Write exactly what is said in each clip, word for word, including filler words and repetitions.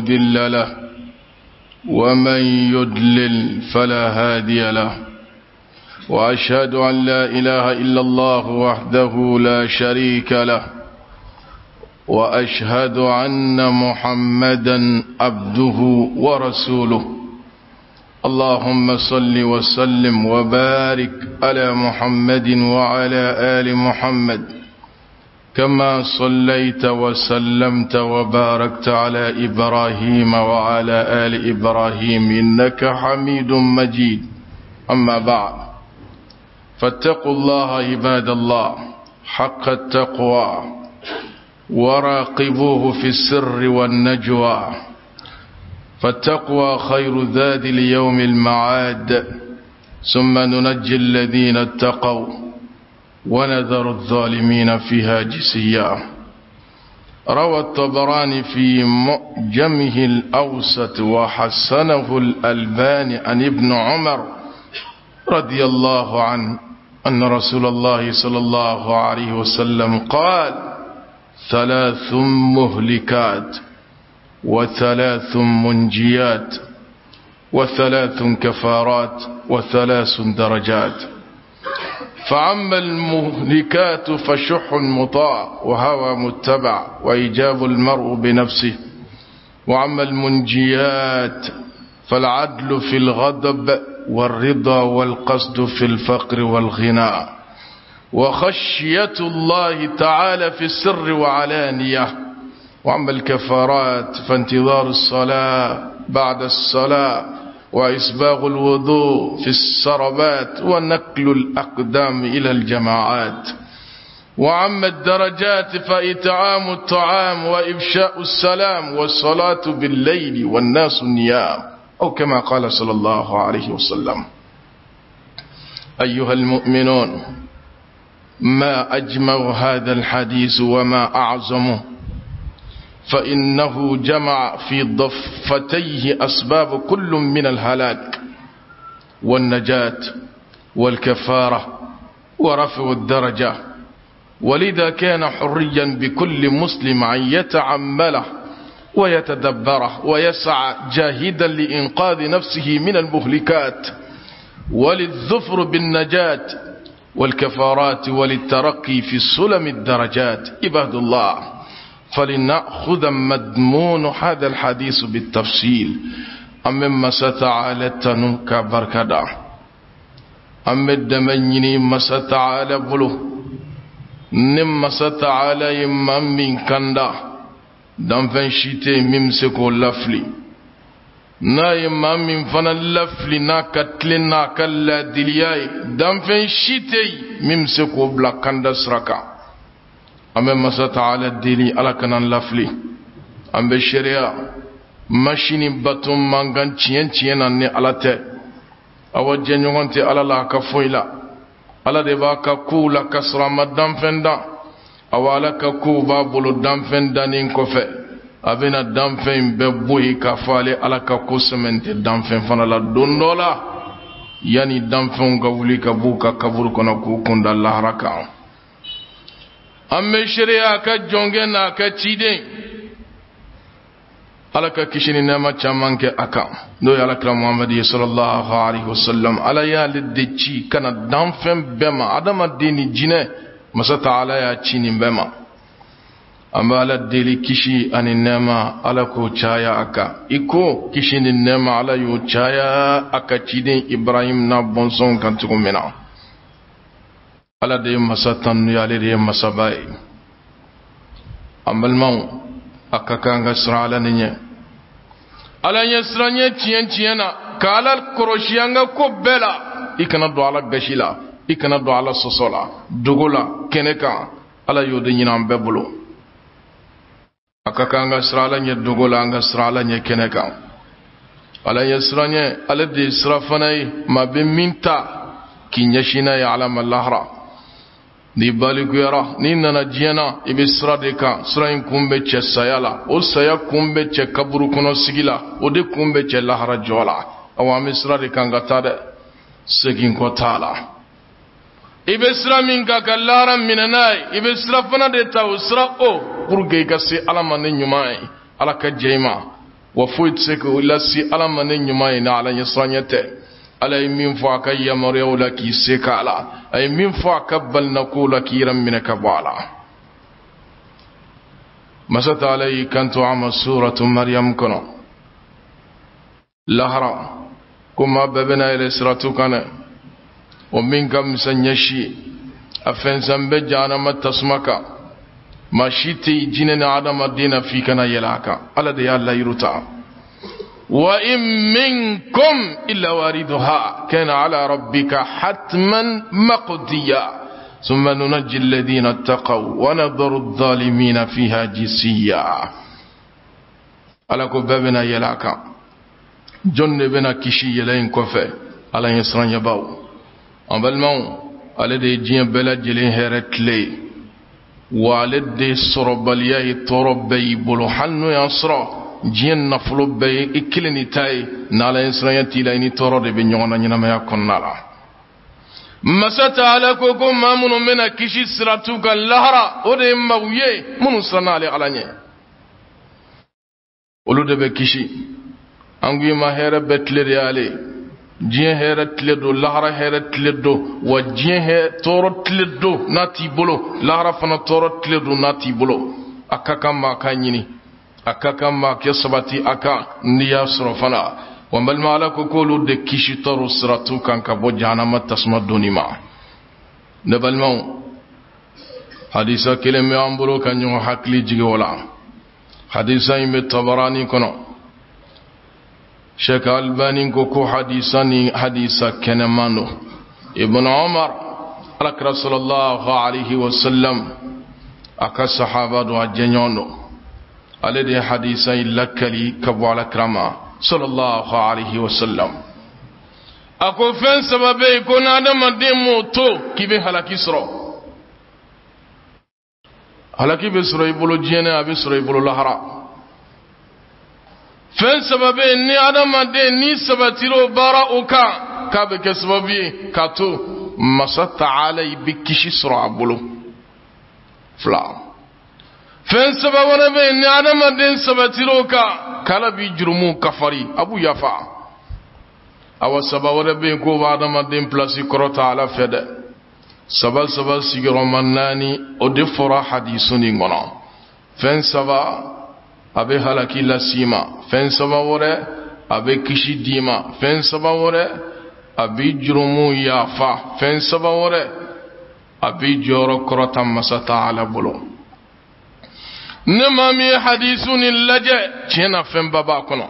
مضل له ومن يضلل فلا هادي له وأشهد أن لا إله إلا الله وحده لا شريك له وأشهد أن محمدا عبده ورسوله اللهم صل وسلم وبارك على محمد وعلى آل محمد كما صليت وسلمت وباركت على إبراهيم وعلى آل إبراهيم إنك حميد مجيد. أما بعد، فاتقوا الله عباد الله حق التقوى وراقبوه في السر والنجوى، فالتقوى خير زاد ليوم المعاد، ثم ننجي الذين اتقوا ونذر الظالمين فيها جثيا. روى الطبراني في معجمه الأوسط وحسنه الألباني عن ابن عمر رضي الله عنه أن رسول الله صلى الله عليه وسلم قال: ثلاث مهلكات وثلاث منجيات وثلاث كفارات وثلاث درجات. فأما المهلكات فشح مطاع وهوى متبع وإيجاب المرء بنفسه، وأما المنجيات فالعدل في الغضب والرضا والقصد في الفقر والغنى، وخشية الله تعالى في السر وعلانية. وأما الكفارات فانتظار الصلاة بعد الصلاة وإسباغ الوضوء في السربات ونقل الأقدام إلى الجماعات. وأما الدرجات فإطعام الطعام وإفشاء السلام والصلاة بالليل والناس نيام، أو كما قال صلى الله عليه وسلم. أيها المؤمنون، ما أجمع هذا الحديث وما أعظمه، فإنه جمع في ضفتيه أسباب كل من الهلاك والنجاة والكفارة ورفع الدرجة، ولذا كان حريا بكل مسلم أن يتعمله ويتدبره ويسعى جاهدا لإنقاذ نفسه من المهلكات وللظفر بالنجاة والكفارات وللترقي في سلم الدرجات. عباد الله، فلنأخذ مضمون هذا الحديث بالتفصيل. أمما ستعالى تنوك بركدا أم الدمنيني ما ستعالى بلو نم ستعالى يمم من كندا دمفن شيتي ممسكو لفلي نا يمم من فن اللفلي نا كتل نا كلا دلياي دمفن شيتي ممسكو بلا كندا سركا. أما مسا تعالى الديني على كنان لفلي أم بالشريعة ماشيني باتوم مانغان تشين تشين أني على تي أو جنيوان تي على لا كفويلا على دبا كولا كسر مدام فندا أو على كوبا بابولو دام فندا نينكوفي أبينا دام فين ببوي كفالي على كوسمنت دام فين فنالا دوندولا يعني دام فين غولي كبوكا كبور كنا كوكوندا الله ركع. أما شريعة كجونجنا كتشيدين على ككشين نما تشامانك أكام دو على كلام محمد صلى الله عليه وسلم على يا لدتشي كان دامفم بما أدم الدين جنة مسات على يا تشين بما أما على الدين كشي أن النما على كو تشايا أكا إكو كشين النما على يو تشايا أكا تشيدين إبراهيم نابونسون كان تكون منا على دي مساتن يالي دي مساباي. أما المو أكا كان غسر على نيني على يسرانيه تيان تيانا كالا الكروشيانغا كوبلا إكنا دو على غشيلا إكنا دو على سوسولا دوغولا كنكا على يودين عم ببلو أكا كان غسر على نيه دوغولا غسر على نيه كنكا على يسرانيه على دي سرافناي ما بمينتا كينيشينا يعلم اللهرا ni baliguyara ni nana diɲɛna i bɛ sira de kan. Sira in kun bɛ cɛ saya la, o saya kun bɛ cɛ kaburu kɔnɔ sigi la, o de kun bɛ cɛ lahara jɔ la. Awa an bɛ sira de kan ka taa dɛ, segin kɔ t'a la. I bɛ sira min kan ka lahara minɛ n'a ye, i bɛ sira fana de ta o sira o pour que i ka se Ala ma ni ɲuman ye, Ala ka jɛ i ma. وفوت سكو لسي ألا من يمين على يسرانيته على يمين فاك يمريو لك سكالا أي يمين فاك بل نقول كيرا من كبالا مسات علي كنت عمل سورة مريم كنا لهرا كما ببنا إلى سراتو كان ومن كم سنيشي أفن زنب جانا ما تسمك ما شيتي جنن عدم الدين في كنا يلاك على دي الله يرتا وإن منكم إلا واردها كان على ربك حتما مقضيا ثم ننجي الذين اتقوا ونذر الظالمين فيها جسيا على كبابنا يلاك جنبنا كشي يلين كفه على يسران يباو أبلمو على دي جين بلا جلين هرتلي وعلى دي صرباليا طربي بلو حنو ينصر جين نفلو بي إكلني تاي نالا يسران يتيليني طرد بنيونا ينما يكون نالا مسات على كوكم مامون منا كشي سراتوك اللهرة ودي مغوية منو سنالي على نيه ولو دي كشي أنغي ما هيرا بتلري علي جين هيرا تلدو لهرا هيرا تلدو وجين هيرا تورو تلدو ناتي بلو لهرا فنا تورو تلدو ناتي بلو أكا كما كانيني أكا كما كيصبتي أكا نيا صرفنا ومال مالك كولو دي كيشي تورو سراتو كان كبو جانما تسمى دوني ما نبال مو حديثا كلمة أمبرو كان يو حقلي جيولا حديثا يمي تبراني كنو شيخ الباني كوكو حديثاني حديثا كنمانو ابن عمر لك رسول الله عليه وسلم أكا صحابة دو أجنيونو الذي حديثا لكلي كبو على كرما صلى الله عليه وسلم أكو فين سببه يكون آدم ديمو تو كيبه هلاكي سرو هلاكي بسرو يبولو جيني أبي سرو يبولو لهرا فين سببه ني آدم دي ني سبتيرو بارا اوكا كابه كسببه كاتو مسات علي بكشي سرو أبولو فلا فين سببه نبي ني آدم دي سبتيرو كا kala bi jurumu kafari abu yafa awa sabawara be ko bada madin place korota ala fede sabal sabal sigiro manani o de fora hadisuni ngono fen saba abe halaki la sima fen saba wore abe kishi dima fen saba wore abi jurumu yafa fen saba wore abi joro korota masata ala bulo نمامي حديثون اللجأ چنا فن بابا كنو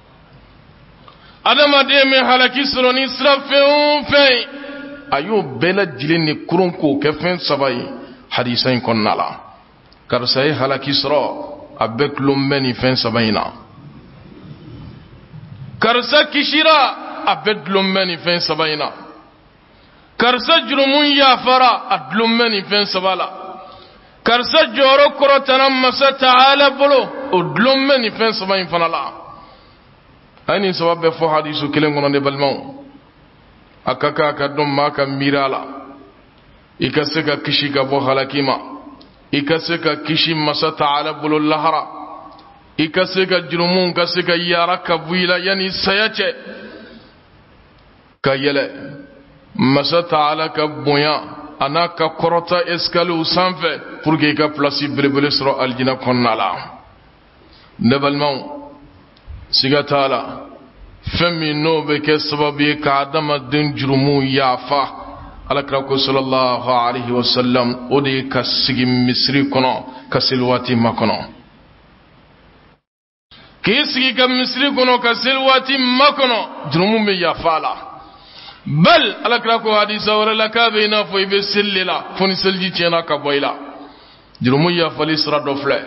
ادم ادمي حلقي سروني سرفون في ايو بلا جلني كرونكو كفن سباي حديثين كنالا كرسي حلقي سرو ابك لومبني فن سباينا كرسا كشيرا ابك لومبني فن سباينا كرسا جرمون يافرا ادلومبني فن سبالا karsa joro korotana masa taala bolo odlom meni fen sama infanala ani sababe fo hadisu kelengono de balmon akaka kadum maka mirala ikaseka kishi ka bo halakima ikaseka kishi masa taala bolo lahara ikaseka jurumun kaseka yaraka buila yani sayache kayele masa taala ka boya anaka korota eskalu sanfe pour que ka place belebele soro aljina konnala nebalman sigatala femi no be ke sababi ka adama din jurumu yafa alakra ko sallallahu alaihi wasallam odi ka sigi misri kono ka silwati makono ke sigi ka misri kono ka silwati makono jurumu me yafala bal alakra ko hadisa wala lakabe na fo ibe sillila foni selji cena ka boyla jurumu ya fali sra do fle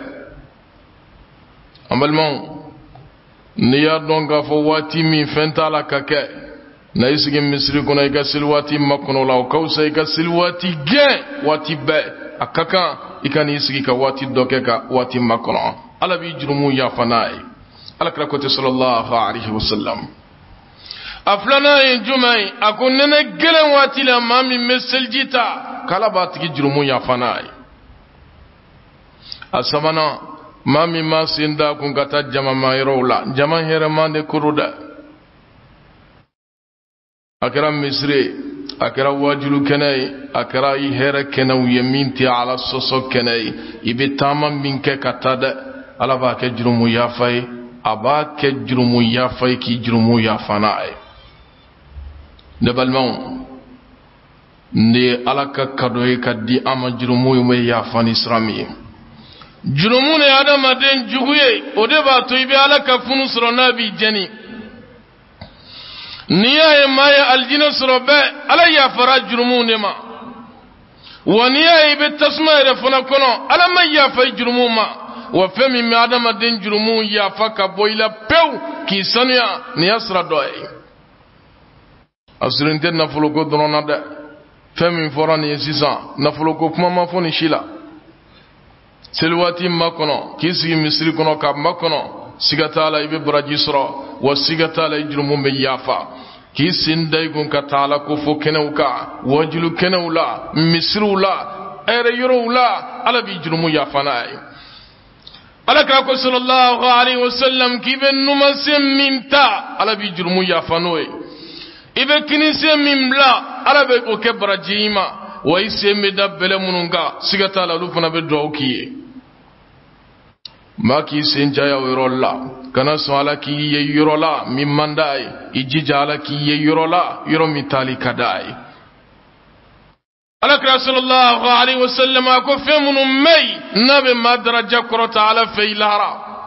amalmon niya donga fo wati mi fenta la kake na isigi misri ko na ga silwati makono la ko sai ga silwati ge wati be akaka ikani isigi ka wati doke ka wati makono ala bi jurumu ya fanai alakra ko sallallahu alaihi wasallam aflana in jumai akunene gelen wati la mami meseljita kala batigi jurumu ya fanai asamana mami ma sinda kun kata jama mayrola jama heremande kuruda akara misri akara wajulu kenay akara yi here kenaw yeminti ala soso kenay ibitama minke katada ala ba ke jurumu yafay aba ke jurumu yafay ki jurumu yafanaay debalmon ndi alaka kadoy kaddi ama jurumu me yafani islami jurumu ne adama den juguye odeba to ibe alaka funu soro nabi jeni niya maya aljina sorobe ala ya fara jurumu ne ma waniya ibe tasma refuna kono ala ma ya fa jurumu ma wa fami mi adama den jurumu ya faka boila pew ki sanuya ni asra doy asrinte na fulugo donona de fami forani sisa na fulugo kuma ma foni shila selwati makono kisi misri kono ka makono sigatala ibe brajisro wa sigatala jurumu me yafa kisi ndai gon ka tala ko fo kenewka wajulu kenewla misrula ere yorowla ala bi jurumu yafanay alaka ko sallallahu alaihi wasallam kiben numasem mimta ala bi jurumu yafanoy ibe kinise mimla ala be ko ke brajima wa iseme dabbele mununga sigatala lufuna be dawkiye maki senjaya wirolla kana swala ki yirola mimandai ijijala ki yirola yiro mitali kadai alaka sallallahu alaihi wasallam ko femunu may nabe madraja korota ala feilara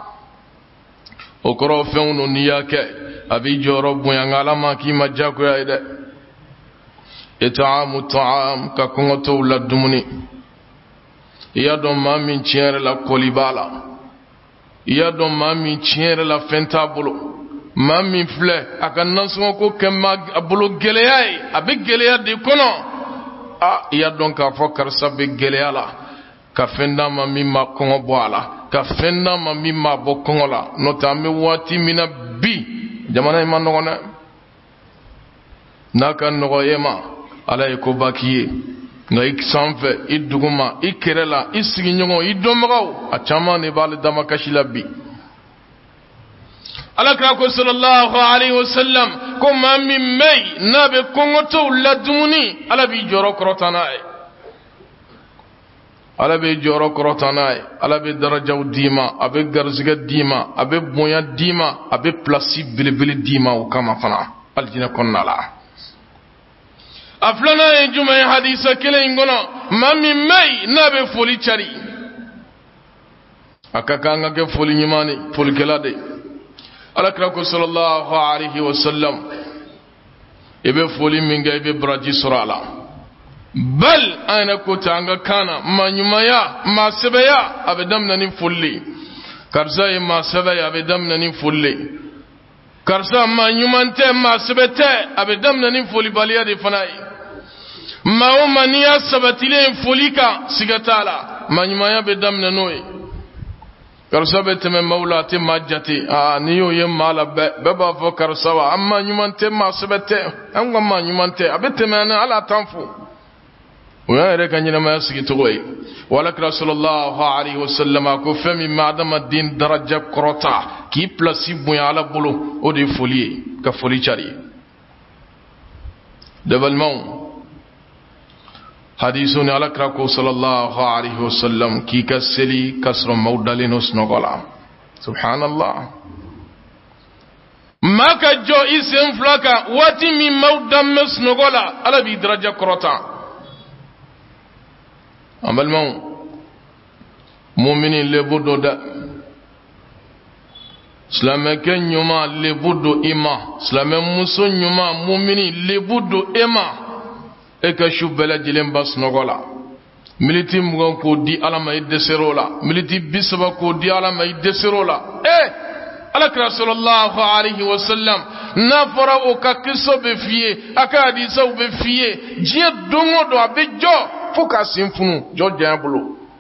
o koro femunu niyake abi joro buyangala maki majako yaide itaamu taam ka kongoto la dumuni ya do mami chere la kolibala ya do mami chere la fentabulu mami fle aka nanso ko kema abulo geleyai abi geleya de kono a ya don ka fokar sabe geleyala ka fenda mami ma kongo boala ka fenda mami ma bo kongola notame wati mina bi jamana iman nogona naka nogoyema ala ko bakiye ngai sanfe iduguma ikerela isigi nyongo idomagaw achama ne bal dama kashilabi alaka ko sallallahu alaihi wasallam ko mami may nabe kongoto ladumuni ala bi joro krotanae ala be joro krotanae ala be darajaw dima abe garziga dima abe boya dima abe plasi bilibili dima o kama fana aljina konnala aflana e juma hadisa kele ingono mami may nabe foli chari akakanga ke foli nyimani foli kelade alakra ko sallallahu alaihi wasallam ibe foli minga ibe braji surala bal ana ko tanga kana manyumaya masabaya abedamna ni fulli karza e masabaya abedamna ni fulli karsa manyumante masabete abedamna ni fulli baliya de fanai mauma niya sabatile fulika sigatala manyumaya bedamna noy karsa beteme maulati majjati a niyo yemala be beba fo karsa wa amma nyumante masabete anga manyumante abeteme na ala tanfu ويرك أننا ما يسقي تقوي ولك رسول الله عليه وسلم أكو فمي معدم الدين درجة كروتا كي بلاسيب مي على بلو ودي فولي كفولي شاري دبل مون حديثون على كراكو صلى الله عليه وسلم كي كسلي كسر مودالين وسنغلا سبحان الله ما كجو اسم فلاكا واتي من مودام مسنغلا على بي درجة كروتا amal mon mu'minin le bodo da islame ken nyuma le bodo ima islame muso nyuma mu'minin le bodo ema e ka shubela jilen bas nogola militi mugon ko di alama iddeserola militi bisaba ko di alama iddeserola eh alakra sallallahu alaihi wasallam nafara o ka kiso be fiye akadi so be fiye je dongo do abejo fuka sinfunu jojja bulo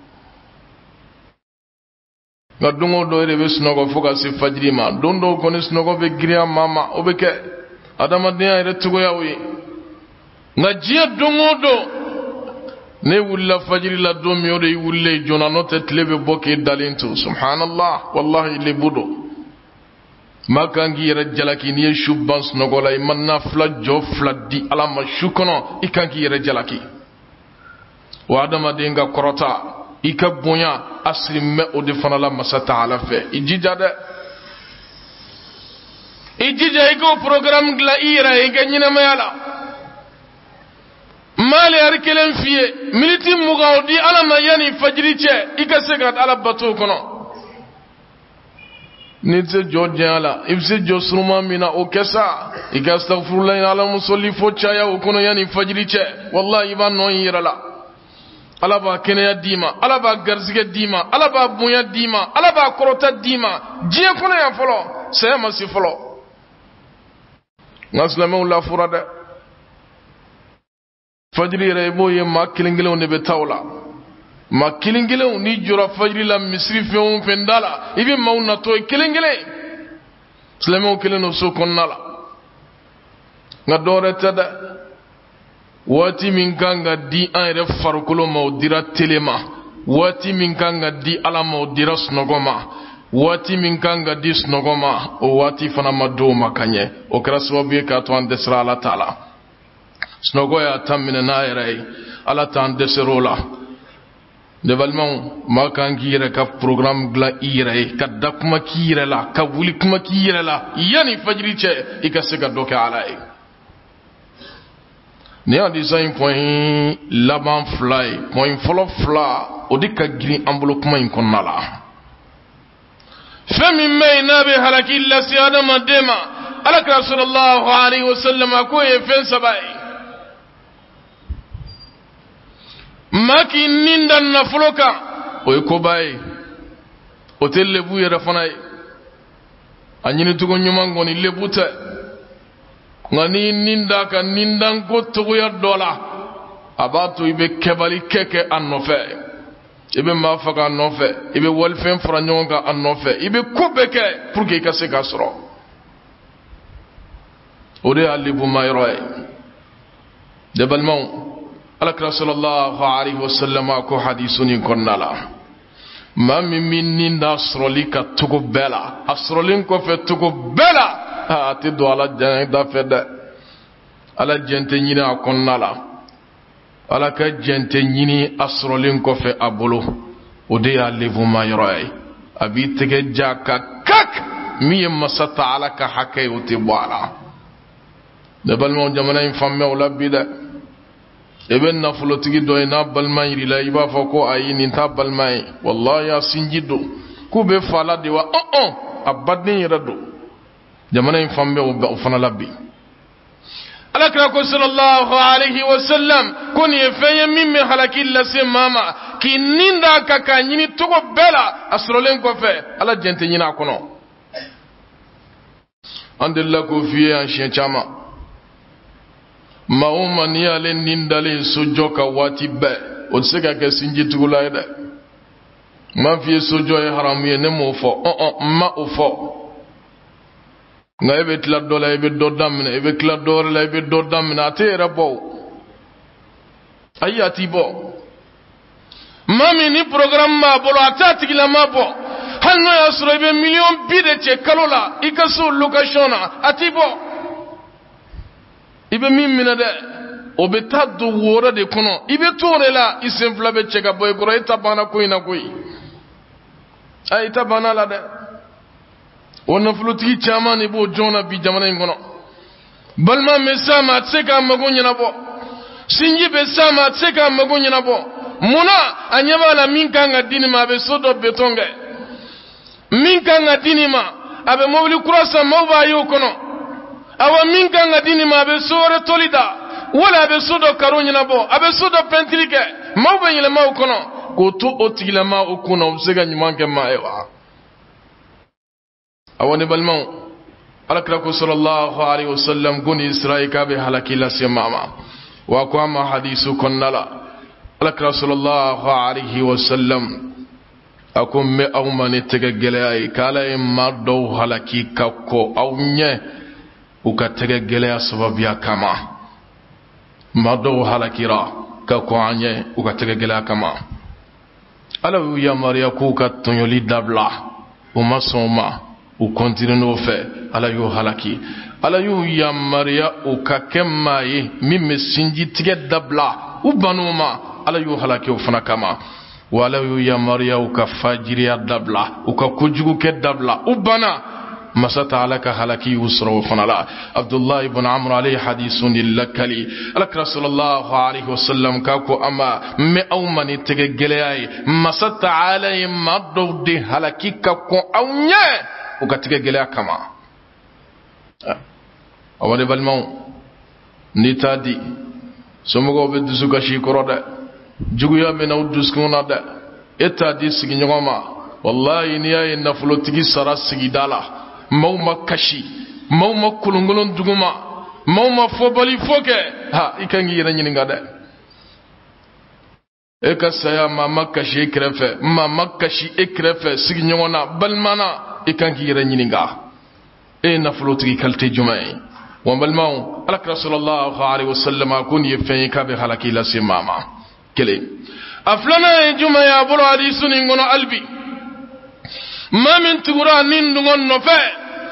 ga dongo do rebe snogo fuka si fajri ma dondo ko ni snogo be griya mama obeke adama de ay retugo yawi nga je dongo do ne wulla fajiri la do mi ode wulle jona no te tlebe boke dalintu subhanallah wallahi le budo makangi yere jalaki ni shubans nogola imanna fla jo fladdi ala ma shukono ikangi yere jalaki wa adama denga korota ikabonya asrimme ode fanala masata ala fe ijijade ijija iko program gla ira ega nyina mayala mali arkelen fiye militi mugawdi ala ma yani fajiri che ikasegat ala batu kono nitse jojala ibse josruma mina okesa igastaghfirullah ala musalli fochaya okono yani fajiri che wallahi ba non yirala ala ba kenya dima ala ba garzige dima ala ba bunya dima ala ba korota dima je kono ya folo sai ma si folo ngaslama la furada fajri rebo ye ma kilingelo ne be tawla ma kilingelo ni jura fajri la misri feon fendala ibi mauna to kilingele slemo kileno so konnala nga dore tada wati min kanga di an re farkulo maudira telema wati min kanga di ala maudira snogoma wati min kanga di snogoma o wati fana mado makanye o kraswa be ka to an desra ala taala snogoya tamina nairai ala tan deserola devalman makangire ka program gla irai ka dakuma kirela ka wuli kuma kirela yani fajri che ikasega doke alai ne a design point laban fly point follow fly odika green envelope point konnala fami mai nabi halaki la siyada madema alaka sallallahu alaihi wasallam ko e fen sabai maki ninda na fuloka o ko bay o telle bu yera fanay anyini tugo nyuma ngoni lebuta ngani ninda ka nindan ko to ya dola abatu ibe kebali keke annofe ibe mafaka annofe ibe wolfen franyonga annofe ibe kubeke pour que kase kasro ode alibu mayroy de balmon alakra sallallahu alaihi wasallam ko hadithuni konnala mam min ninda srolika tugo bela asrolin ko fe tugo bela ati do ala jan da fede ala jente nyina konnala ala ka jente nyini asrolin ko fe abulu ode ya levu mayroy abi tege jaka kak mi masata ala ka hakay uti bala de balmo jamana in famme wala bida eben na fulotigi do ina balmayri la iba fa ko ayi ni ta balmay wallahi ya sinjido ku be fala de wa oh oh abadni rado jamana in fambe o fana labbi alakra ko sallallahu alaihi wasallam kuni feye mimme halaki la se mama ki ninda kaka nyini togo bela asrolen ko fe ala jente nyina kono andella ko fiye an chien chama mauma ni ale nindale sojo ka wati be o se ka ke sinji tugula ide ma fi sojo e haram ye ne mo fo o o ma o fo nga ebe tla dola ebe do damne ebe tla dola ebe do damne atera bo ayati bo mami ni programme ma bolo atati la ma bo hanno ya suro ebe million bide che kalola ikaso location atibo ibe mimina de obe taddu wora de kono ibe tore la isen flabe cheka boy goro itabana ko ina koy ay tabana la de wonna fluti chama ni bo jona bi jamana ngono balma mesama tseka magonya na bo sinji be sama tseka magonya na bo muna anyaba la minkanga dini ma be sodo betonge minkanga dini ma abe mobili kurasa mawba yo kono awa minkanga dini ma be sore tolida wala abe sodo karonya na bo abe sodo pentrike mawba yele ma kono ko to otigila ma okuno obsega nyumanke ma ewa awani balman alakrako sallallahu alaihi wasallam guni israika be halakila simama wa kwama hadisu konnala alakra sallallahu alaihi wasallam akum me awmani tegegele ay kala ma do halaki kakko awnye uka tegegele sababiya kama ma do halakira ka ko anye u ka tege gela kama ala ya mariya ku ka tonyoli dabla o masoma u continue no fe ala yo halaki ala yu ya mariya u ka kemaye mimme sinji tige dabla u banuma ala yu halaki u fana kama wala yu ya mariya u ka fajiriya dabla u ka kujugu ke dabla u bana masata alaka halaki usra u fana la Abdullah ibn Amr alayhi hadithun lillakali alak rasulullah alayhi wasallam ka ko ama me awmani tige geleay masata alay maddo de halaki ka ko awnya u ka tige geleya kama awale balmaw ni tadi somogo be dusuka shi korode juguya be na uduskuna da etadi sigi nyoma wallahi ni ay nafulo tigi sara sigi dala mawma kashi mawma kulungulon duguma mawma fobali foke ha ikangi yira nyini ngada e ka saya mama kashi krefe mama kashi ekrefe sigi nyona balmana ikangi yira nyini nga e nafulo tigi kalte jumai ومالمو على رسول الله عليه وسلم أكون يفين كابي حلقي لسماما كلي أفلنا جمع يا برو حديث نغنو قلبي ما من تقرأ نندغن نفع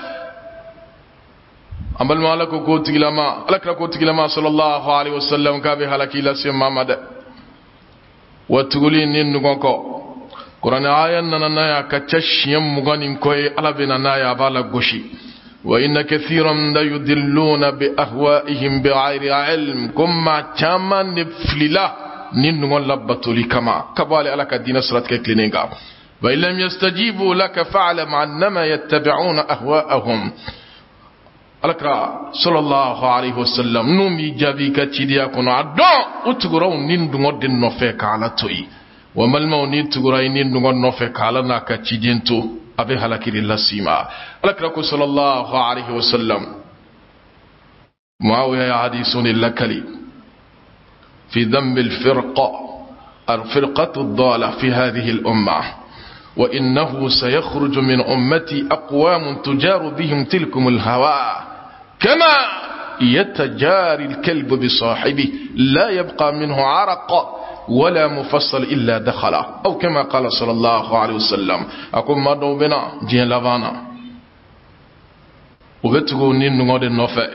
أمالمو على كو تقلما على كو تقلما صلى الله عليه وسلم كابي حلقي لسماما ده وتقولي نندغن كو قرآن آية نانا كتش يمغن كوي على بنا يا بالا غشي وإن كثيرا لا يدلون بأهوائهم بغير علم كما تاما نفللا ننغن لبطولي كما كبالي على دين سرطك كلينيغا وإن لم يستجيبوا لك فاعلم أنما يتبعون أهواءهم alakra sallallahu alayhi wa sallam numi jabi ka cidiya kono addo utuguraw nindungo den no fe kala toyi wa malmaw ni tuguray nindungo no fe kala na ka cidento abe halakiri lasima alakra ko sallallahu alayhi wa sallam muawiya ya hadithun lakali fi dhanb al-firqa الفرقة الضالة في هذه الأمة وإنه سيخرج من أمتي أقوام تجار بهم تلكم الهوى كما يتجاري الكلب بصاحبه لا يبقى منه عرق ولا مفصل إلا دخله أو كما قال صلى الله عليه وسلم أقول ما دوبنا جين لفانا وبتقو نين نغد النفع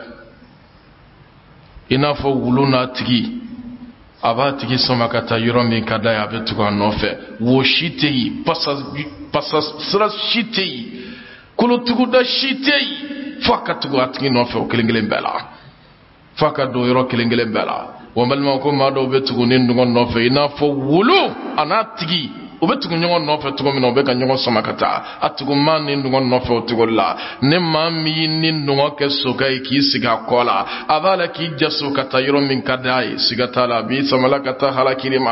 إنا فولونا تجي abatiki somakata yoromi kadaya betuko nofe wo shitei pasas pasas sras shitei kulutugo da shitei fakatugo atki nofe o kelengele mbela fakado yoro kelengele mbela womal ma ko mado betugo nindugo nofe ina fo wulu anatigi obetugo nyongo nofe tugo mino beka nyongo somakata atugo man nindugo nofe otugo la ne mami nindugo ke sokai ki siga kola avala ki jaso kata yoro min kadai siga tala bi samalakata halakirima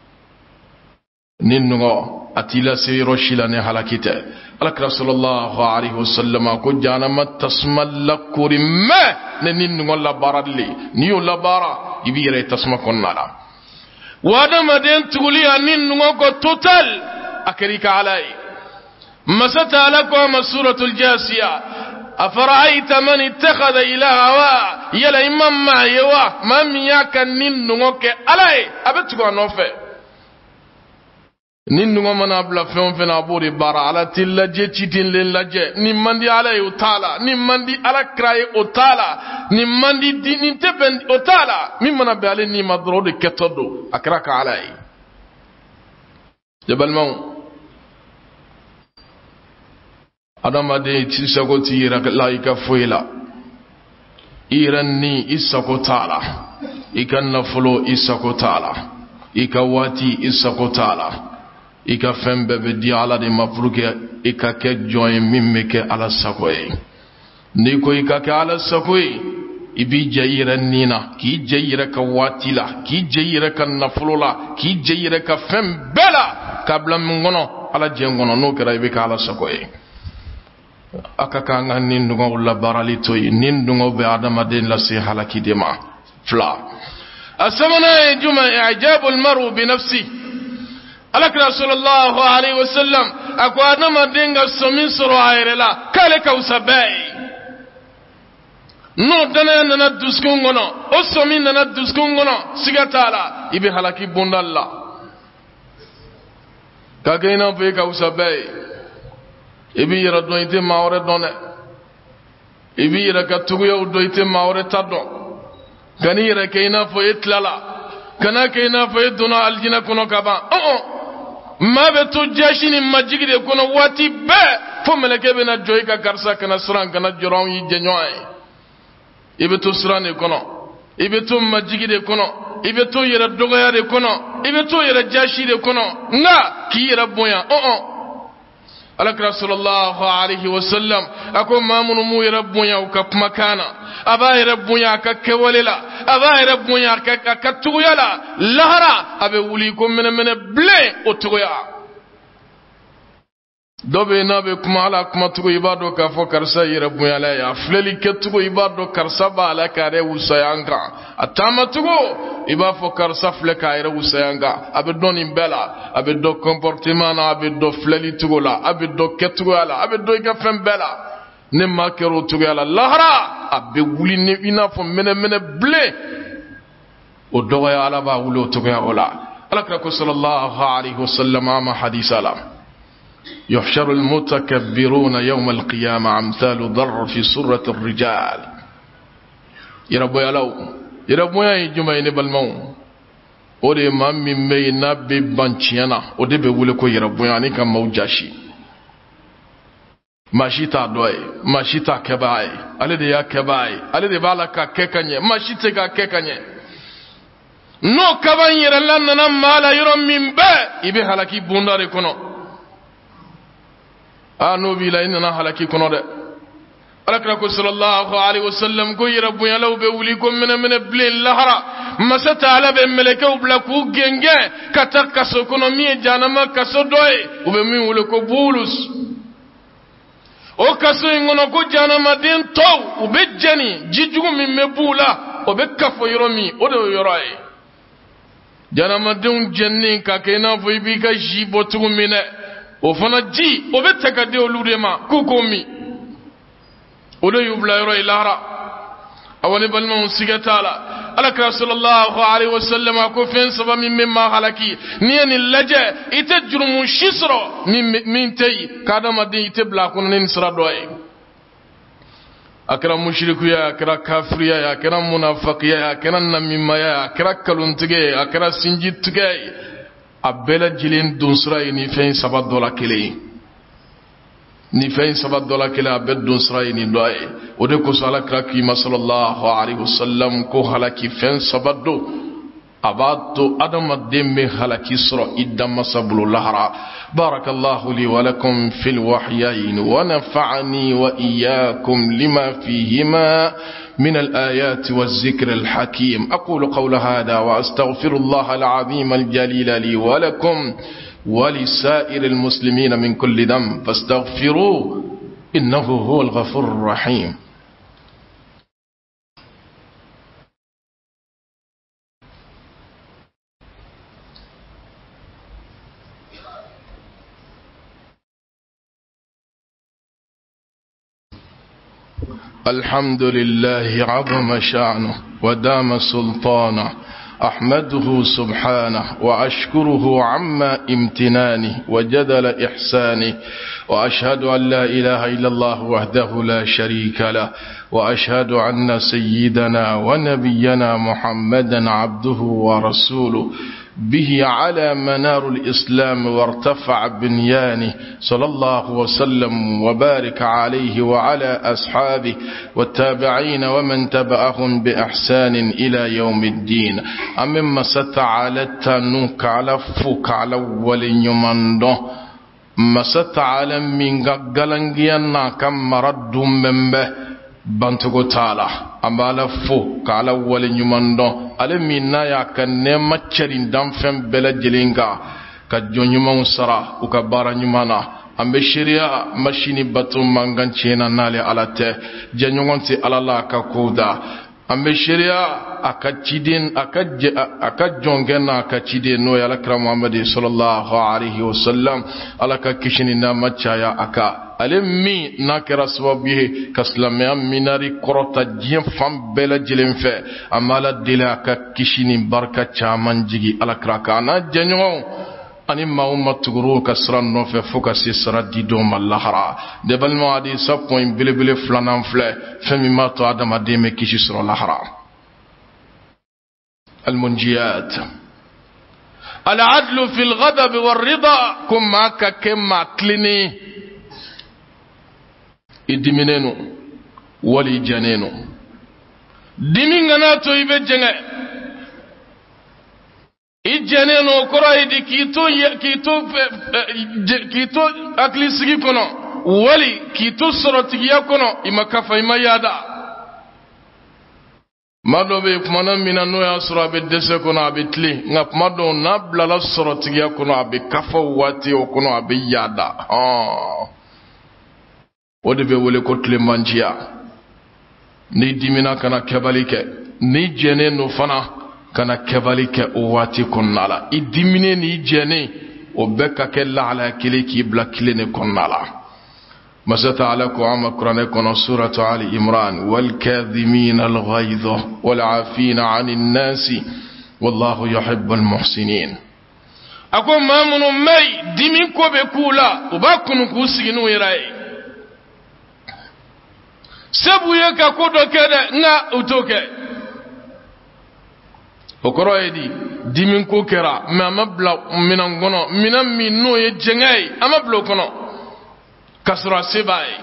nindugo atila siro shila ne halakite alakra sallallahu alaihi wasallam ko janama tasmallakurima ne nindugo la baradli niyo la bara ibire tasma konnala وادم دين تقولي أنين نوكو توتال أكريك علي مسات لكم سورة الجاسية أفرأيت من اتخذ إله هواه يلا إمام ما يوا ما مياك نين نوكو علي أبتكو نوفي نين نوكو من أبلا فيهم فينا بوري بارا على تلاجي تيتين للاجي نماندي علي أتالا نماندي على كراي أتالا نماندي دي نتبن أتالا ممن بيالي نمادرو دي كتودو أكراك علي جبل مو أدام دي تيساكو تيراك لايكا فويلا إيراني إساكو تالا إيكا نفلو إساكو تالا إيكا واتي إساكو تالا ika fembe be di ala de mafruke ika ke joy mimmeke ala sakoy ni ko ika ke ala sakoy ibi jayira nina ki jayira ka watila ki jayira ka nafulula ki jayira ka fembela kabla mungono ala jengono no kera ibi ka ala sakoy aka ka ngani ndungo la barali toy nindungo be adama den la si halaki dema fla asamana juma i'jabul maru bi nafsi alakira sallallahu alaihi wasallam akwana madinga somin soro ayrela kale ka usabai no dana nana duskun gono o somi nana duskun gono sigatala ibe halaki bundalla kagena be ka usabe ibi yara do ite mawre donne ibi yara ka tuguyo do ite mawre taddo gani yara kaina fo itlala kana kaina fo iduna aljina kuno kaba o ma be to jashini majigide kuno wati be fo meleke be na joy ka garsa kana suran kana joron yi jenyoy ibe to surane kuno ibe to majigide kuno ibe to yara dogoyare kuno ibe to yara jashide kuno nga ki yara boya o o alakra sallallahu alaihi wasallam ako mamunu mu rabbunya ka makana aba rabbunya ka kewalela aba rabbunya ka ka tuyala lahara abe wuli ko mena mena ble o tuya dobe na be kuma ala kuma tugo ibado ka fo karsa rabbunya la ya fleli ke tugo ibado karsa ba ala kare usayanga atama tugo iba fo karsa fle ka ire usayanga abe doni bela abe do comportement na abe do fleli tugo la abe do ke tugo ala abe do ga fem bela ne makero tugo ala lahara abe wuli ne ina fo mena mena ble o do ya ala ba wulo tugo ya ola alakra ko sallallahu alaihi wasallam ma hadisala يحشر المتكبرون يوم القيامة أمثال ضر في سورة الرجال يربو يلو يربو يجمع ينبالمو ودي ما من مي نبي بانشينا ودي بيقولكو يربو يعني كم موجاشي ماشيتا دوي ماشيتا كباي ألدي يا كباي ألدي بالكا كيكاني ماشيتا كيكاني نو كبان يرلان نمالا يرم من با يبي هلاكي بونداري كنو آنو بيلا إننا حلقي كنو ده ألقنا صلى الله عليه وسلم كوي ربو يلو بوليكم من من بلين لهرا مستا على بملكة وبلكو جنجة كتاكسو كنو مي جانما كسو دوي وبمي ولكو بولوس او كسو ينغنو كو جانما دين تو وبجاني جيجو من مبولا وبكفو يرومي ودو يروي جانما دين جنين كاكينا فيبيكا جيبو تو منه o fana ji o be takade olude ma kukomi o do yubla yoro ilahara awani balma sigatala alaka sallallahu alaihi wasallam ko fen saba min mimma halaki ni laje ite jurumu shisro min min tay kada madin ite bla kun nin sra doy akra mushriku ya akra kafiriya ya akra munafiqiya ya akra namimma ya akra kaluntige akra sinjituge abela jilin dunsra ni fen sabat dola kele ni fen sabat dola kele abel dunsra ni doy o de ko sala kraki sallallahu alaihi wasallam ko halaki fen sabat do abato adama demme halaki sura idam sabulu lahra barakallahu li wa lakum fil wahyain wa nafa'ani wa iyyakum lima fihima من الآيات والذكر الحكيم أقول قول هذا وأستغفر الله العظيم الجليل لي ولكم ولسائر المسلمين من كل ذنب فاستغفروه إنه هو الغفور الرحيم. الحمد لله عظم شأنه ودام سلطانه أحمده سبحانه وأشكره عما امتنانه وجدل إحسانه وأشهد أن لا إله إلا الله وحده لا شريك له وأشهد أن سيدنا ونبينا محمدا عبده ورسوله به على منار الإسلام وارتفع بنيانه صلى الله وسلم وبارك عليه وعلى أصحابه والتابعين ومن تبعهم بإحسان إلى يوم الدين أمما ستعالت نوك على فوك على ولي يمنده ما ستعالى من غلنجينا كم مرد من به bantugo taala ambala fo kala wale nyumando ale minna ya kanne maccarin dam fem bela jelinga ka jonyuma sara uka bara nyumana ambe sharia mashini batum mangancena nale alate janyongonti alala ka koda ambe sharia akachidin akajje akajongena akachide no ya lakra muhammad sallallahu alaihi wasallam alaka kishini na machaya aka alemi nakira sababu ka silamɛya minari kɔrɔta diɲɛ fan bɛɛ lajɛlen fɛ an b'a la deli a ka kisi ni barika caman jigi alakira kan n'a jɛɲɔgɔnw ani maaw ma tuguru ka sira nɔfɛ fo ka se sira didenw ma lahara de balima hadisa point belebele filanan filɛ fɛn min b'a to adamaden bɛ kisi sɔrɔ lahara almunjiyat al-adlu fil ghadab war rida kuma ka kɛ maa tilennen i diminenu wali janenu dimi ngana to i bɛ jɛngɛ i janenu kɔrɔ ye di k'i to k'i to k'i to hakili sigi kɔnɔ wali k'i to sɔrɔtigiya kɔnɔ i ma kafa i ma yaada maa dɔ bɛ kuma na min na n'o y'a sɔrɔ a bɛ dɛsɛ kɔnɔ a bɛ tilen nka kuma dɔw n'a bilala sɔrɔtigiya kɔnɔ a bɛ kafa waati o kɔnɔ a bɛ yaada hɔn o de bɛ wele ko tilenmanciya n'i dimina kana kɛbali kɛ n'i jɛnen no fana kana kɛbali kɛ o waati kɔnɔna la i diminen n'i jɛnen o bɛɛ ka kɛ lahalaya kelen k'i bila tile ne kɔnɔna la masata ala ko an ma kuranɛ kɔnɔ suratu ali imran wal kadhimina al ghayza wal afina anin nasi wallahu yuhibbul muhsinin a ko maa minnu mɛyi dimi ko bɛ k'u la u b'a kunu k'u sigi n'u yɛrɛ ye sabu ye ka ko dɔ kɛ dɛ nka u t'o kɛ o kɔrɔ ye di dimi ko kɛra mɛ a ma bila minan kɔnɔ minan min n'o ye jɛngɛ ye a ma bila o kɔnɔ ka sɔrɔ a se b'a ye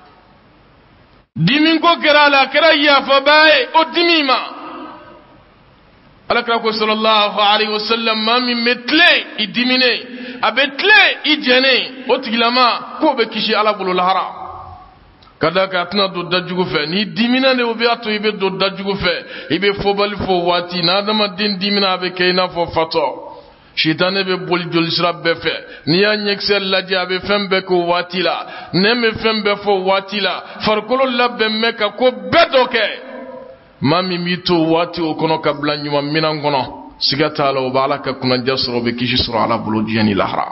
dimi ko kɛra a la a kɛra yafabaa ye o dimi ma alakira ko sallallahu alaihi wasallam maa min bɛ tilen i diminen a bɛ tilen i jɛnen o tigilama k'o bɛ kisi ala bolo lahara ka da ka tɛna don dajugu fɛ n'i dimina de o b'a to i bɛ don dajugu fɛ i bɛ fɔbali fɔ waati n'adamaden dimina a bɛ kɛ i n'a fɔ fatɔ sitane bɛ boli jolisira bɛɛ fɛ n'i y'a ɲɛkisɛ lajɛ a bɛ fɛn bɛɛ kɛ o waati la nɛn bɛ fɛn bɛɛ fɔ o waati la farikolo labɛn bɛ ka ko bɛɛ dɔ kɛ maa min b'i to o waati o kɔnɔ ka bila ɲuman minan kɔnɔ siga t'a la o bɛ ala ka kunadiya sɔrɔ o bɛ kisi sɔrɔ ala bolo diɲɛ ni lahara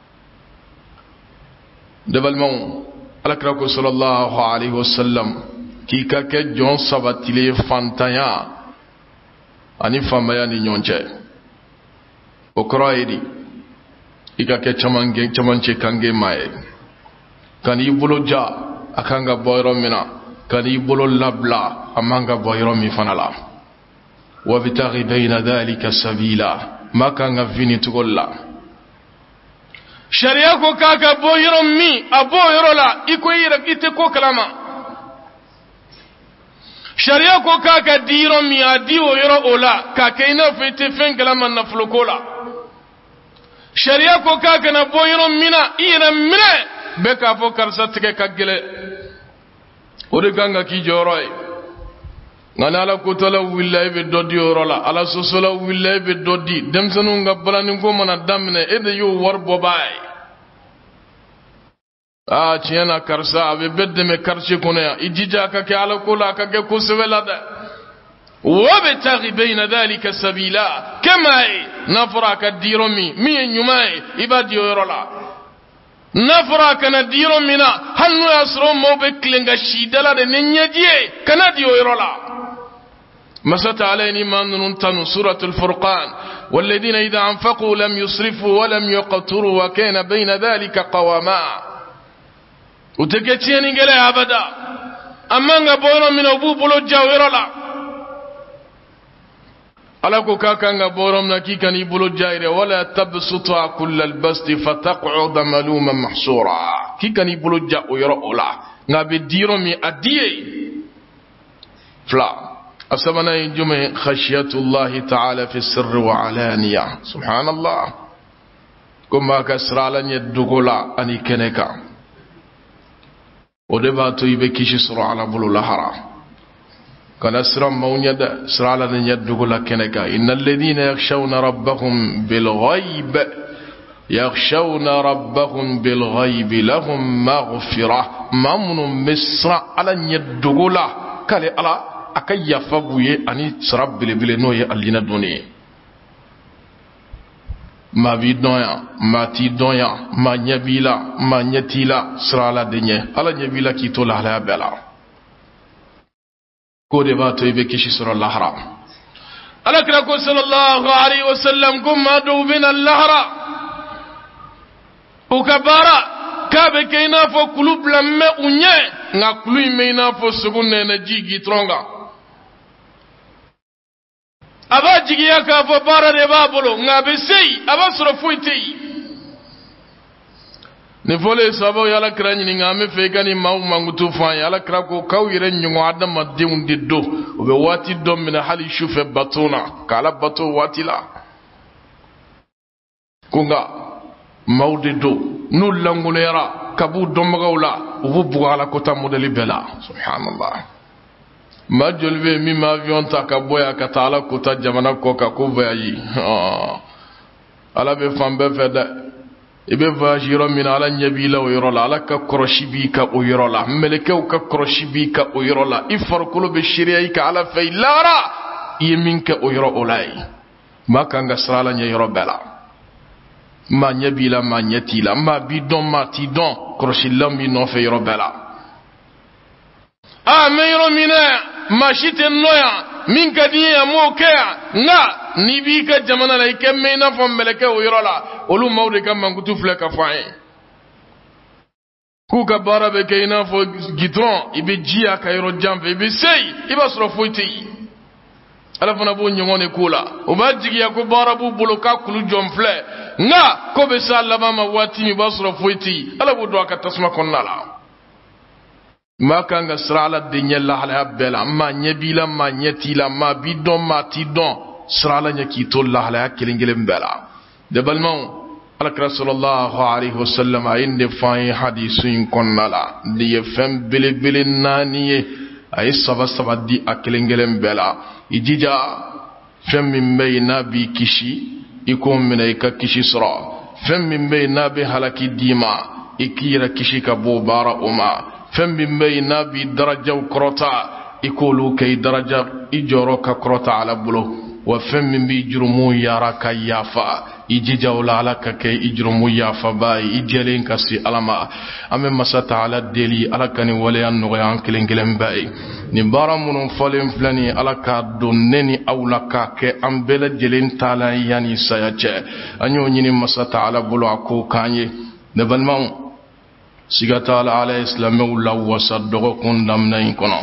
ne balimaw alakira ko sallallahu alaihi wasallam k'i ka kɛ jɔn sabatilen fantanya ani faamaya ni ɲɔgɔn cɛ o kɔrɔ ye di i ka kɛ camancɛ kange maa ye ka n'i bolo ja a kan ka bɔ yɔrɔ min na ka n'i bolo labila a man ka bɔ yɔrɔ min fana la wabtaghi bayna dhalika sabila maa kan ka vini cogo la sariya ko k'a ka bɔ yɔrɔ min a bɔ yɔrɔ la i ko i yɛrɛ i tɛ ko kalama sariya ko k'a ka di yɔrɔ min a di o yɔrɔ o la k'a kɛ i n'a fɔ i tɛ fɛn kalama nafoloko la sariya ko k'a kana bɔ yɔrɔ min na i yɛrɛ minɛ bɛɛ k'a fɔ karisa tigɛ ka gɛlɛn o de kan ka k'i jɔyɔrɔ ye nka ni ala kotala wulila i bɛ dɔ di o yɔrɔ la ala sosola wulila i bɛ dɔ di denmisɛnninw ka balaniko mana daminɛ e de y'o wari bɔbaa ye aa tiɲɛ na karisa a bɛ bɛɛ dɛmɛ quartier kɔnɔ yan i jija a ka kɛ ala ko la a ka kɛ kosɛbɛ la dɛ wabtaghi bayna dhalika sabila kɛma ye n'a fɔra a ka di yɔrɔ min min ye ɲuman ye i b'a di o yɔrɔ la n'a fɔra a kana di yɔrɔ min na hali n'o y'a sɔrɔ maaw bɛ tilen ka si dala de ni ɲɛji ye kana di o yɔrɔ la مسات علينا إيمان ننتن سورة الفرقان والذين إذا أنفقوا لم يسرفوا ولم يقتروا وكان بين ذلك قواما وتكتيني قال أبدا أما نبورا من أبو بلو جاورلا ألاكو كاكا نبورا من كيكا نبلو جايرة ولا تبسطها كل البسط فتقعد ملوما محصورا كيكا نبلو جاورلا نبديرو من أديي فلا أسمنا ينجم خشية الله تعالى في السر وعلانية سبحان الله كما كسرالا يدقولا أني كنكا ودباتو يبكيش سرع على بلو لهرا كان أسرا مونيدا سرالا يدقولا كنكا إن الذين يخشون ربهم بالغيب يخشون ربهم بالغيب لهم مغفرة ممن مصر على يدقولا كالي على akai yafabuye ani sarab bele bele no ye alina doni ma bi donya ma ti donya ma nyabila ma nyatila srala denye ala nyabila ki to la la bela ko de ba to ibe kishi sura lahra ala kira ko sallallahu alaihi wasallam kuma do bin al-lahra ukabara kabe kaina fo kulub lamme unye nga kulu meina fo sugunne na jigi tronga aba jigi yaka fo bara de babolo nga be sei aba soro fuiti ne vole sabo yala krani ni ngame fe gani maw mangutu fa yala krako kaw yire nyungo adama dewndi do be wati dom min hali shufe batuna kala batu watila kunga mawde do nu langulera kabu domagawla ubu bugala kota modeli bela subhanallah ma jolve mi ma avion ta kaboya ka taala kota jamana ko ka ko vayi ala be fambe feda ibe vajiro min ala nyabila o yorola ala ka kroshibi ka o yorola meleke ka kroshibi ka o yorola ifarkulu be shiriya ka ala fay lara yeminka o yoro olay makanga srala nya yoro bela ma nyabila ma nyatila ma bidon ma tidon kroshilam mi no fe yoro bela a meyro mina ma shite noya min kadiya mo kaya nga ni bi ka jamana la ikemme na fo meleke o yorola olu mawde kam mangutu fle ka fae ku ka barabe ke ina fo gidron ibe jia ka yoro jambe ibe sey iba soro foiti ala fana bo nyongone kula o ba jigiya ko barabu boloka kulu jomfle nga ko be sallama ma wati mi basro foiti ala bo do ka tasma konnala ma kanga srala de nyella hala bela ma nyebila ma nyetila ma bidon ma tidon srala nyaki to la hala kelingele mbela de balmon ala sallallahu alaihi wasallam inde fay hadithun konnala de fem bele bele naniye ay saba saba di akelingele mbela ijija fem min bayna bi kishi ikum min ka kishi sra fem min bayna bi halaki dima ikira kishi ka bo bara uma fem min bayna bi daraja krota ikulu kay daraja ijoro ka krota ala bulo wa fem min bi jurumu yara ka yafa ijija wala ala ka kay ijrumu yafa bay ijelen kasi alama amme masata ala deli ala kani wala an no yan kelengelen bay ni baramun folen flani ala ka donneni awla ka ke ambela jelen tala yani sayache anyo nyini masata ala bulo ko kanye ne balman sigata ala ala islamu la wasaddo kundam nay kono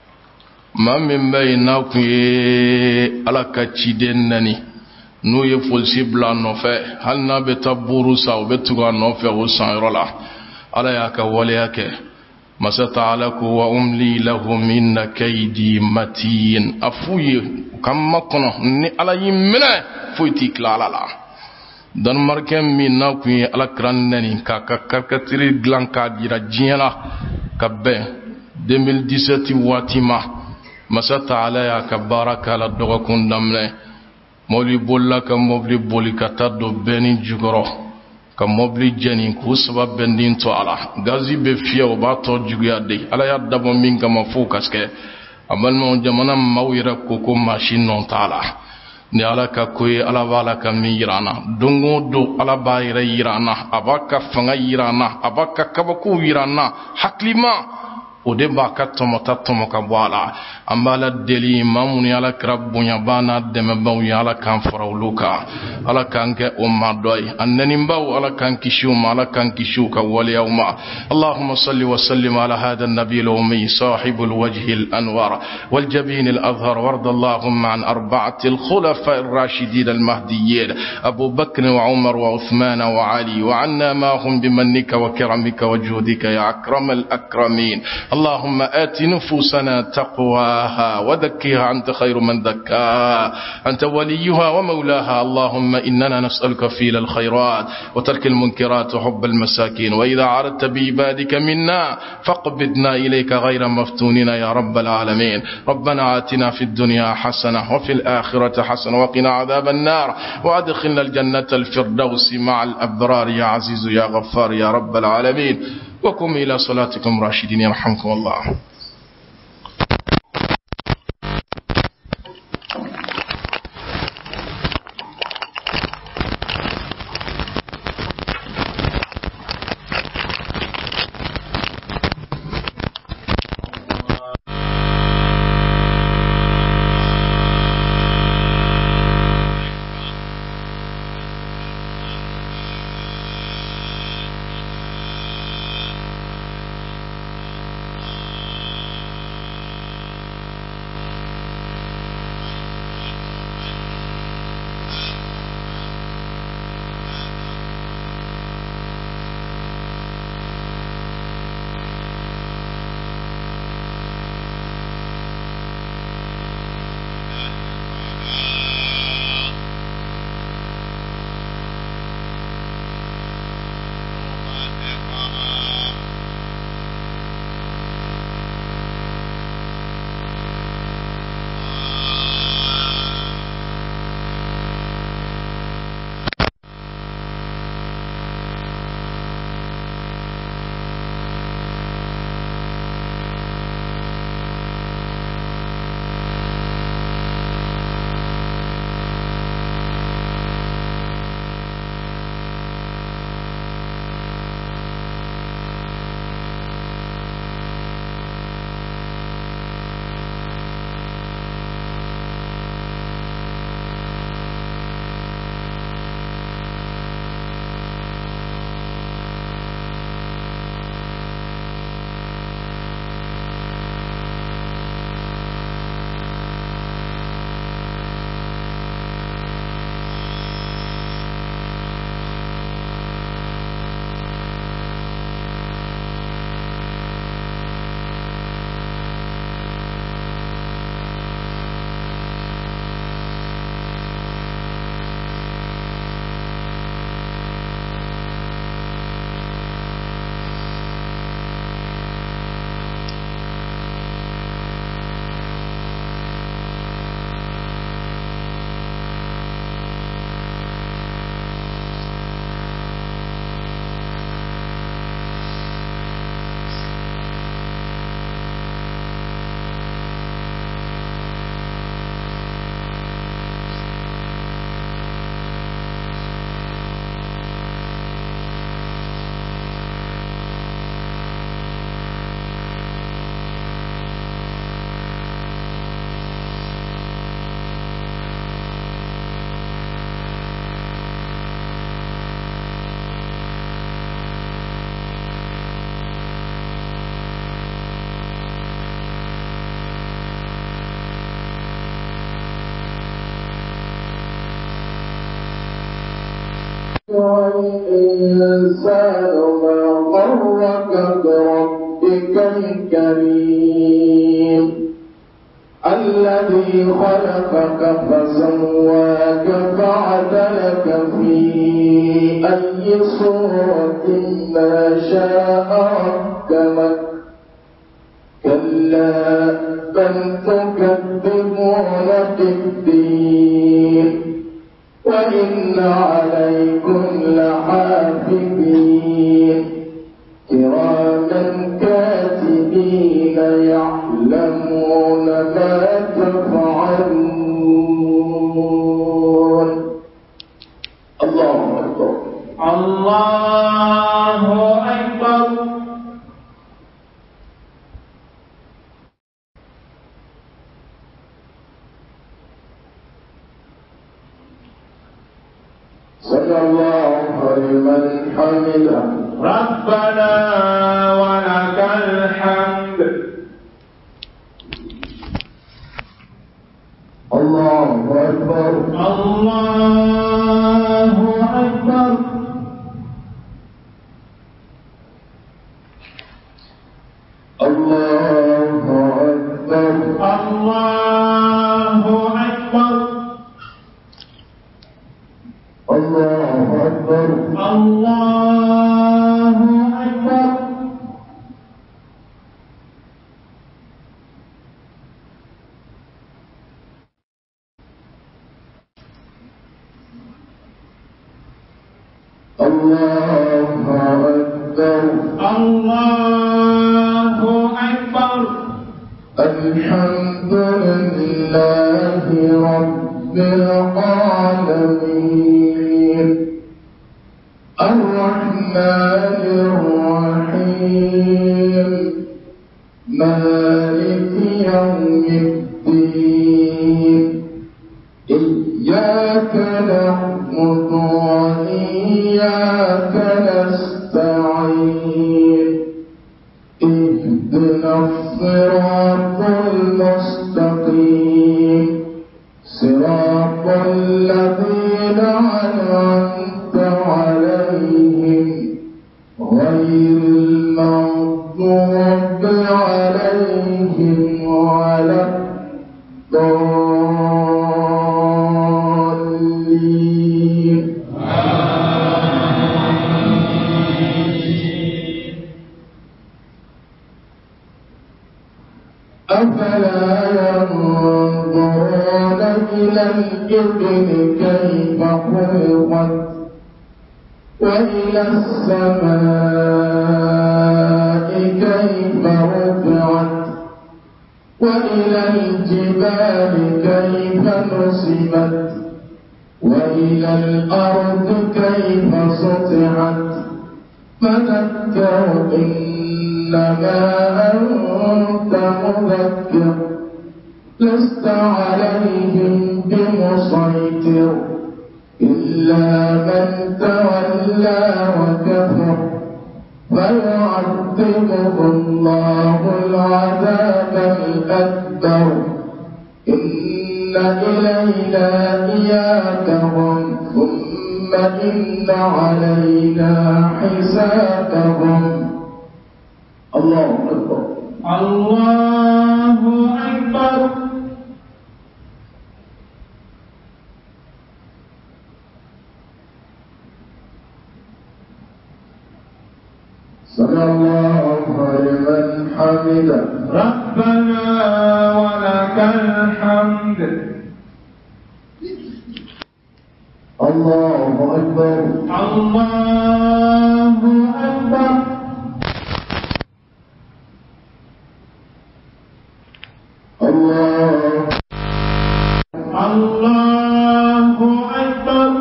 mamme bay na ku ala ka ciden nani no ye folsi bla no fe hal na be taburu sa o betuga no fe o sanrola ala ya ka wale yake masata ala ku wa umli lahum inna kaydi matin afuye kamma kono ni ala yimna fuiti klala la dan markem mi na ku ala kran nani ka ka karkatiri glanka dira jiela ka be deux mille dix-sept watima masata ala ya ka baraka la dogo kundamne mobli bolla ka mobli boli ka taddo beni jugoro ka mobli jeni ku sabab bendin to ala gazi be fiya o ba to juguya de ala ya dabo min ka mafu kaske amal mo jamana mawira ko ko machine non tala ni ala ka koy ala wala ka mi yirana dongo do ala bayira yirana abaka fanga yirana abaka kabaku yirana haklima o de ba ka tomo ta tomo ka bwala ambala deli mamuni ala krabbunya bana deme baw yala kan farawluka ala kan ke umma doy annani baw ala kan kishu ma ala kan kishu ka wal yawma allahumma salli wa sallim ala hada an-nabiy al-ummi sahib al-wajh al-anwar wal jabin al-azhar warda allahumma an arba'ati al-khulafa ar-rashidin al-mahdiyyin abu bakr wa umar wa uthman wa ali wa anna ma hum bimannika wa karamika wa juhdika ya akram al-akramin اللهم آت نفوسنا تقواها وذكها أنت خير من ذكاها أنت وليها ومولاها اللهم إننا نسألك فيل الخيرات وترك المنكرات وحب المساكين وإذا عرضت بعبادك منا فاقبضنا إليك غير مفتونين يا رب العالمين ربنا آتنا في الدنيا حسنة وفي الآخرة حسنة وقنا عذاب النار وأدخلنا الجنة الفردوس مع الأبرار يا عزيز يا غفار يا رب العالمين وقم إلى صلاتكم راشدين يرحمكم الله. الإنسان ما غرك بربك الكريم الذي خلقك فسواك فعدلك في أي صورة ما شاء ركبك كلا بل تكذبون بالدين وإن عليكم لحافظين كراما كاتبين يعلمون ما تفعلون. الله أكبر. الله أكبر. سمع الله لمن حمده. ربنا ولك الحمد. الله أكبر. الله أكبر. الله أكبر. الله أكبر. الله أكبر. الله أكبر. الله أكبر. الله أكبر. الحمد لله رب العالمين الرحمن الرحيم مالك يوم الدين إياك نعبد وإياك نستعين اهدنا الصراط المستقيم صراط الذين أنعمت عليهم غير المغضوب عليهم ولا الضالين. أفلا ينظرون إلى الإبل كيف خلقت وإلى السماء كيف رفعت وإلى الجبال كيف نصبت وإلى الأرض كيف سطحت فذكر إنما أنت مذكر لست عليهم بمسيطر إلا من تولى وكفر فيعذبه الله العذاب الأكبر إن إلينا إيابهم ثم إن علينا حسابهم. الله أكبر. الله أكبر. سمع الله لمن حمده. ربنا ولك الحمد. الله أكبر. الله أكبر. الله الله أكبر.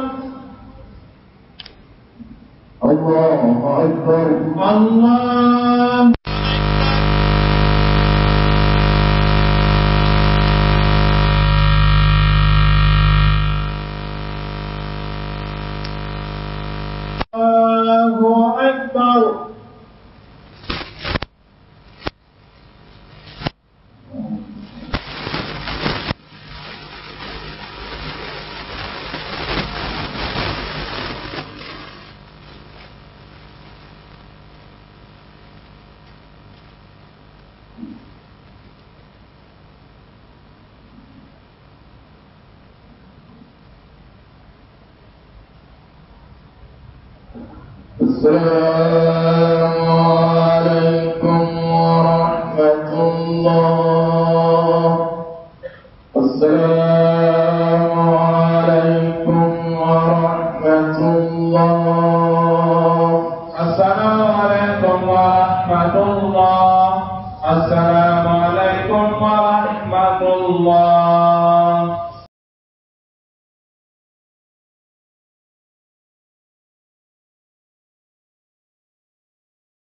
الله أكبر. الله أكبر. السلام عليكم ورحمة الله. السلام عليكم ورحمة الله. السلام عليكم ورحمة الله. السلام